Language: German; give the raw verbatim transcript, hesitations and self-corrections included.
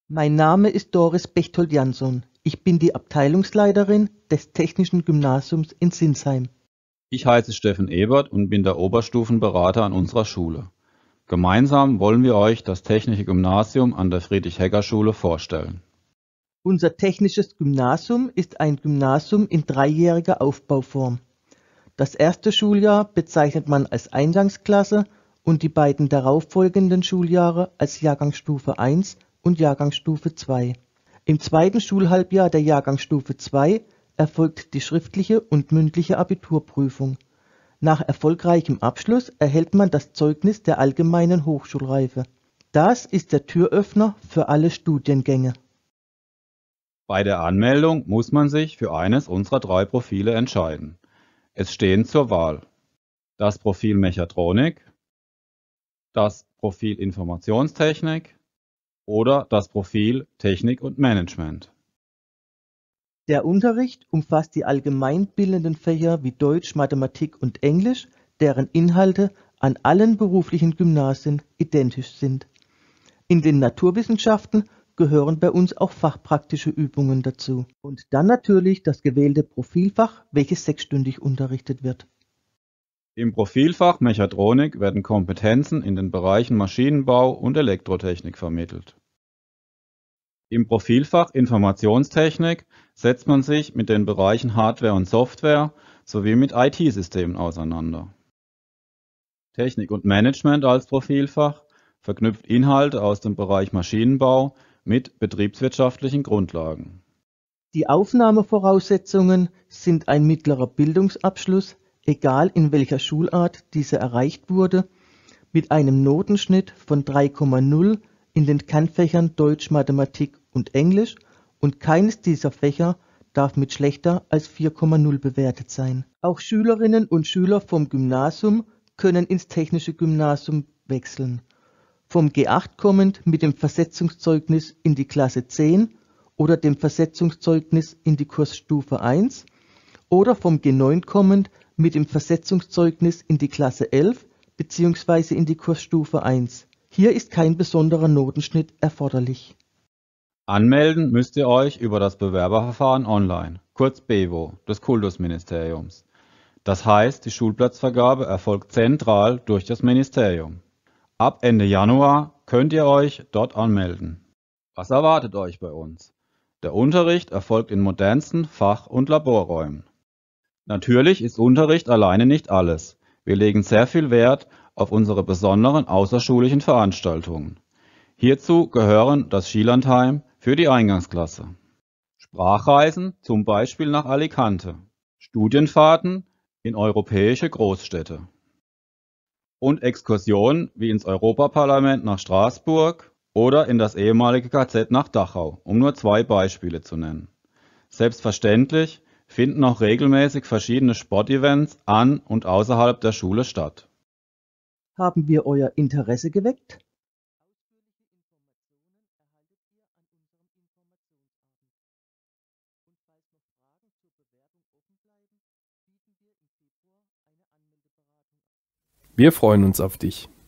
Mein Name ist Doris Bechtold-Jansson. Ich bin die Abteilungsleiterin des Technischen Gymnasiums in Sinsheim. Ich heiße Steffen Ebert und bin der Oberstufenberater an unserer Schule. Gemeinsam wollen wir euch das Technische Gymnasium an der Friedrich-Hecker-Schule vorstellen. Unser Technisches Gymnasium ist ein Gymnasium in dreijähriger Aufbauform. Das erste Schuljahr bezeichnet man als Eingangsklasse und die beiden darauffolgenden Schuljahre als Jahrgangsstufe eins und Jahrgangsstufe zwei. Im zweiten Schulhalbjahr der Jahrgangsstufe zwei erfolgt die schriftliche und mündliche Abiturprüfung. Nach erfolgreichem Abschluss erhält man das Zeugnis der allgemeinen Hochschulreife. Das ist der Türöffner für alle Studiengänge. Bei der Anmeldung muss man sich für eines unserer drei Profile entscheiden. Es stehen zur Wahl das Profil Mechatronik, das Profil Informationstechnik oder das Profil Technik und Management. Der Unterricht umfasst die allgemeinbildenden Fächer wie Deutsch, Mathematik und Englisch, deren Inhalte an allen beruflichen Gymnasien identisch sind. In den Naturwissenschaften gehören bei uns auch fachpraktische Übungen dazu. Und dann natürlich das gewählte Profilfach, welches sechsstündig unterrichtet wird. Im Profilfach Mechatronik werden Kompetenzen in den Bereichen Maschinenbau und Elektrotechnik vermittelt. Im Profilfach Informationstechnik setzt man sich mit den Bereichen Hardware und Software sowie mit I T-Systemen auseinander. Technik und Management als Profilfach verknüpft Inhalte aus dem Bereich Maschinenbau mit betriebswirtschaftlichen Grundlagen. Die Aufnahmevoraussetzungen sind ein mittlerer Bildungsabschluss, egal in welcher Schulart dieser erreicht wurde, mit einem Notenschnitt von drei Komma null in den Kernfächern Deutsch, Mathematik und Englisch und keines dieser Fächer darf mit schlechter als vier Komma null bewertet sein. Auch Schülerinnen und Schüler vom Gymnasium können ins Technische Gymnasium wechseln. Vom G acht kommend mit dem Versetzungszeugnis in die Klasse zehn oder dem Versetzungszeugnis in die Kursstufe eins oder vom G neun kommend mit dem Versetzungszeugnis in die Klasse elf bzw. in die Kursstufe eins. Hier ist kein besonderer Notenschnitt erforderlich. Anmelden müsst ihr euch über das Bewerberverfahren online, kurz BEWO, des Kultusministeriums. Das heißt, die Schulplatzvergabe erfolgt zentral durch das Ministerium. Ab Ende Januar könnt ihr euch dort anmelden. Was erwartet euch bei uns? Der Unterricht erfolgt in modernsten Fach- und Laborräumen. Natürlich ist Unterricht alleine nicht alles. Wir legen sehr viel Wert auf unsere besonderen außerschulischen Veranstaltungen. Hierzu gehören das Skilandheim für die Eingangsklasse, Sprachreisen zum Beispiel nach Alicante, Studienfahrten in europäische Großstädte und Exkursionen wie ins Europaparlament nach Straßburg oder in das ehemalige K Z nach Dachau, um nur zwei Beispiele zu nennen. Selbstverständlich finden auch regelmäßig verschiedene Sportevents an und außerhalb der Schule statt. Haben wir euer Interesse geweckt? Wir freuen uns auf dich.